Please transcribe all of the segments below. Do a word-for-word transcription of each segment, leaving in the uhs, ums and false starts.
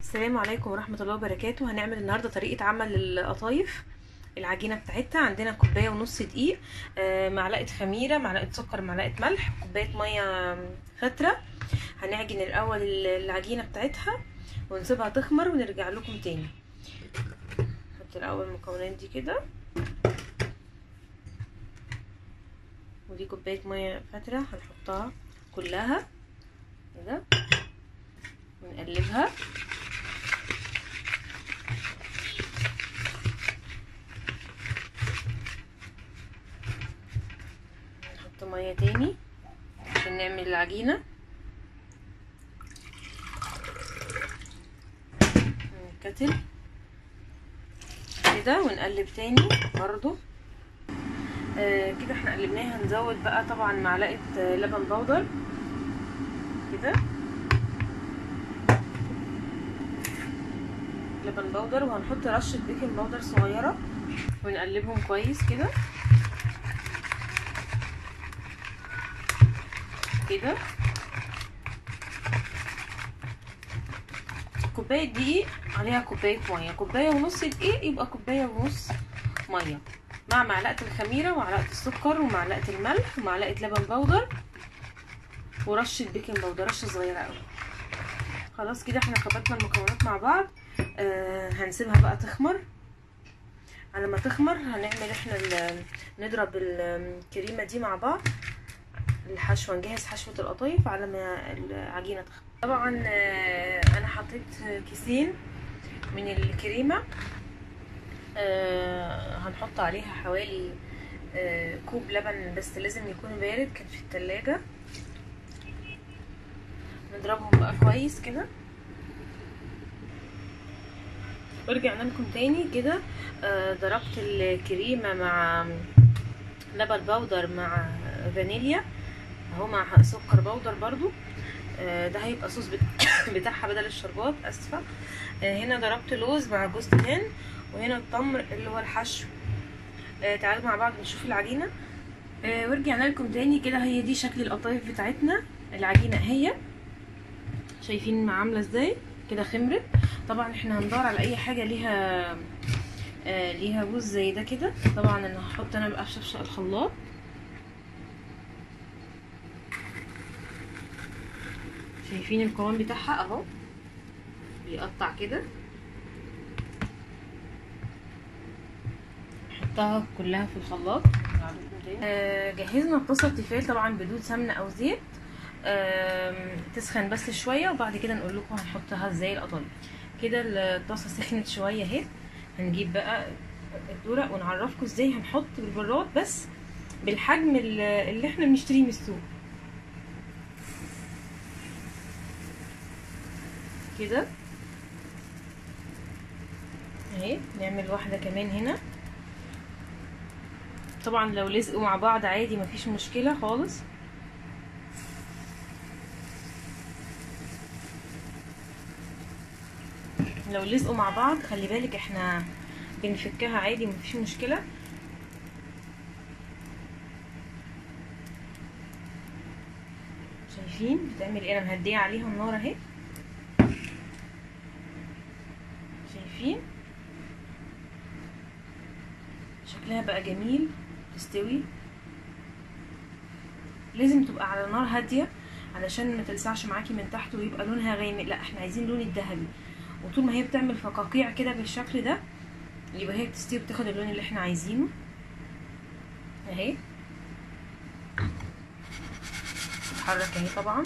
السلام عليكم ورحمة الله وبركاته. هنعمل النهاردة طريقة عمل القطايف. العجينة بتاعتها عندنا كوباية ونص دقيق، آه، معلقة خميرة، معلقة سكر، معلقة ملح، كوباية مية فترة. هنعجن الأول العجينة بتاعتها ونسيبها تخمر ونرجع لكم تاني. نحط الأول المكونات دي كده، ودي كوباية مية فترة هنحطها كلها كده ونقلبها. نحط ميه تاني عشان نعمل العجينه نكتل كده ونقلب تاني برضو. آه كده احنا قلبناها. هنزود بقى طبعا معلقه لبن بودر كده، لبن بودر، وهنحط رشه بيكنج باودر صغيره ونقلبهم كويس كده كده. كوبايه دقيق عليها كوبايه ميه، كوبايه ونص دقيق يبقى كوبايه ونص ميه، مع معلقه الخميره ومعلقه السكر ومعلقه الملح ومعلقه لبن بودر ورشه بيكنج باودر، رشه صغيره قوي. خلاص كده احنا خلطنا المكونات مع بعض. آه هنسيبها بقى تخمر. على ما تخمر هنعمل احنا نضرب الكريمه دي مع بعض، الحشوه، نجهز حشوه القطايف على ما العجينه تخمر. طبعا آه انا حطيت كيسين من الكريمه، آه هنحط عليها حوالي آه كوب لبن، بس لازم يكون بارد، كان في التلاجة. نضربهم بقى كويس كده ورجعنا لكم تاني كده. آه ضربت الكريمه مع لبن بودر مع فانيليا اهو، مع سكر بودر برضو. آه ده هيبقى صوص بتاعها بدل الشربات، اسفه. آه هنا ضربت لوز مع جوز الهند، وهنا التمر اللي هو الحشو. آه تعالوا مع بعض نشوف العجينه. آه ورجعنا لكم تاني كده. هي دي شكل القطايف بتاعتنا. العجينه اهي، شايفين عامله ازاي كده، خمرت. طبعا احنا هندور على اي حاجه ليها آه ليها بوز زي ده كده. طبعا انا هحط انا بقى في شفشق الخلاط شايفين القوام بتاعها اهو، بيقطع كده. نحطها كلها في الخلاط. آه جهزنا الطاسه تيفال طبعا بدون سمنه او زيت، آه تسخن بس شويه، وبعد كده نقول لكم هنحطها ازاي القطايف. كده الطاسه سخنت شويه اهي. هنجيب بقى الدورق ونعرفكم ازاي هنحط بالبراد، بس بالحجم اللي احنا بنشتريه من السوق كده اهي. نعمل واحده كمان هنا. طبعا لو لزقوا مع بعض عادي مفيش مشكله خالص. لو لزقوا مع بعض خلي بالك احنا بنفكها عادي مفيش مشكله. شايفين بتعمل ايه؟ انا مهديه عليها النار اهي، شايفين شكلها بقى جميل. تستوي لازم تبقى على نار هاديه علشان ما تلسعش معاكي من تحت ويبقى لونها غامق، لا احنا عايزين لون الذهبي. وطول ما هي بتعمل فقاقيع كده بالشكل ده يبقى هي بتستوي، بتاخد اللون اللي احنا عايزينه اهي. تتحرك اهي طبعا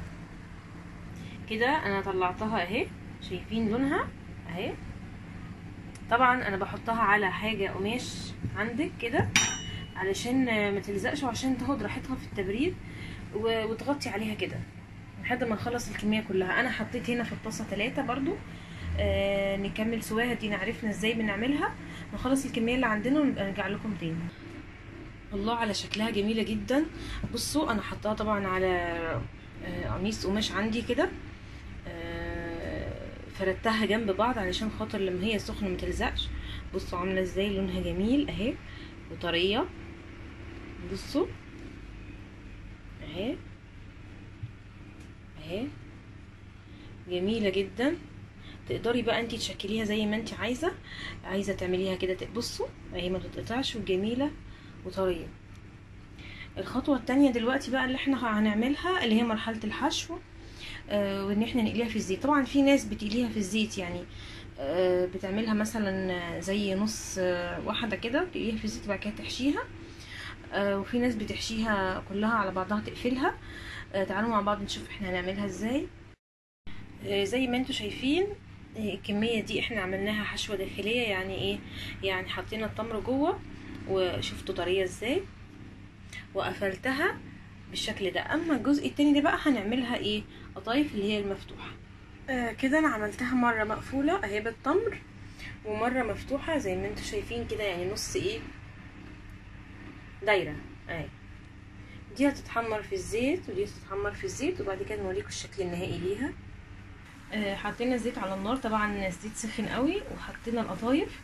كده. انا طلعتها اهي، شايفين لونها اهي. طبعا انا بحطها على حاجه قماش عندك كده علشان ما تلزقش وعشان تاخد راحتها في التبريد، وتغطي عليها كده لحد ما نخلص الكميه كلها. انا حطيت هنا في الطاسه ثلاثة برضو. آه نكمل سواها دي، عرفنا ازاي بنعملها. نخلص الكميه اللي عندنا ونبقى نرجع لكم تاني. الله على شكلها جميله جدا. بصوا انا حطاها طبعا على آه قميص قماش عندي كده، آه فردتها جنب بعض علشان خاطر لما هي سخنه ما تلزقش. بصوا عامله ازاي، لونها جميل اهي وطريه. بصوا اهي اهي جميله جدا. تقدري بقى انتي تشكليها زي ما انتي عايزه عايزه تعمليها كده. بصوا اهي ما تتقطعش وجميله وطريه. الخطوه التانية دلوقتي بقى اللي احنا هنعملها اللي هي مرحله الحشو، آه وان احنا نقليها في الزيت. طبعا في ناس بتقليها في الزيت، يعني آه بتعملها مثلا زي نص آه واحده كده، بتقليها في الزيت وبعد كده تحشيها. آه وفي ناس بتحشيها كلها على بعضها تقفلها. آه تعالوا مع بعض نشوف احنا هنعملها ازاي. آه زي ما انتوا شايفين الكميه دي احنا عملناها حشوه داخليه. يعني ايه؟ يعني حطينا التمر جوه وشفتوا طريه ازاي، وقفلتها بالشكل ده. اما الجزء التاني ده بقى هنعملها ايه؟ قطايف اللي هي المفتوحه. آه كده انا عملتها مره مقفوله اهي بالتمر، ومره مفتوحه زي ما انتوا شايفين كده، يعني نص ايه دايره اهي. دي هتتحمر في الزيت ودي هتتحمر في الزيت، وبعد كده نوريكم الشكل النهائي ليها. آه حطينا الزيت على النار، طبعا الزيت سخن قوي، وحطينا القطايف.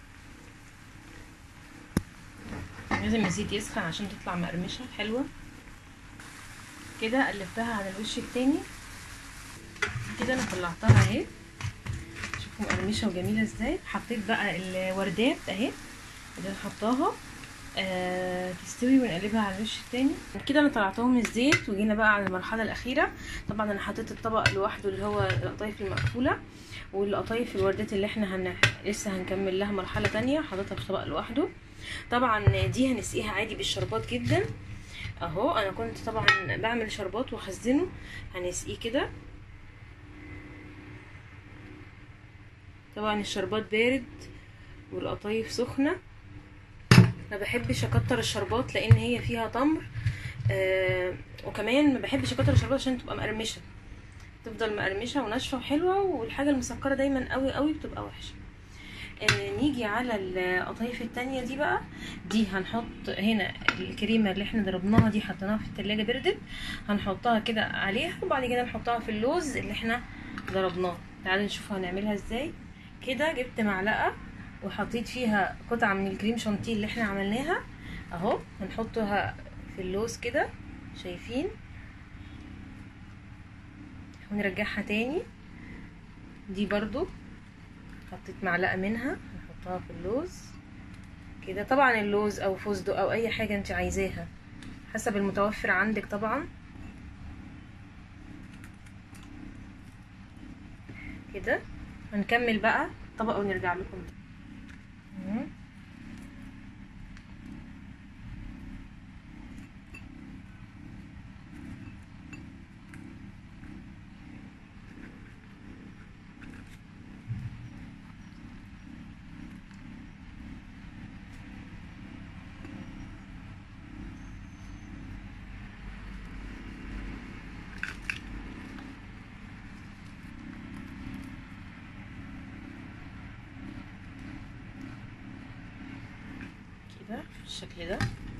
لازم الزيت يسخن عشان تطلع مقرمشه حلوه كده. قلبتها على الوش التاني كده، انا طلعتها اهي، شوفوا مقرمشه وجميله ازاي. حطيت بقى الوردات اهي اللي نحطها آه تستوي ونقلبها على الوش التاني كده. انا طلعتهم من الزيت وجينا بقى على المرحله الاخيره. طبعا انا حطيت الطبق لوحده اللي هو القطايف المقفوله، والقطايف الوردات اللي احنا هن... لسه هنكمل لها مرحله تانية حطيتها في طبق لوحده. طبعا دي هنسقيها عادي بالشربات جدا اهو. انا كنت طبعا بعمل شربات واخزنه، هنسقيه كده. طبعا الشربات بارد والقطايف سخنه. ما بحبش اكتر الشربات لان هي فيها تمر، آه وكمان ما بحبش اكتر الشربات عشان تبقى مقرمشه، تفضل مقرمشه وناشفه وحلوه، والحاجه المسكره دايما قوي قوي بتبقى وحشه. آه نيجي على القطايف التانية دي بقى. دي هنحط هنا الكريمه اللي احنا ضربناها دي، حطيناها في التلاجة بردت، هنحطها كده عليها، وبعد كده نحطها في اللوز اللي احنا ضربناه. تعالوا نشوف هنعملها ازاي. كده جبت معلقه وحطيت فيها قطعه من الكريم شانتيه اللي احنا عملناها اهو، هنحطها في اللوز كده شايفين، ونرجعها تاني. دي برضو حطيت معلقه منها هنحطها في اللوز كده. طبعا اللوز او فستق او اي حاجه انت عايزاها حسب المتوفر عندك طبعا كده. هنكمل بقى طبق ونرجع لكم. كده بالشكل ده.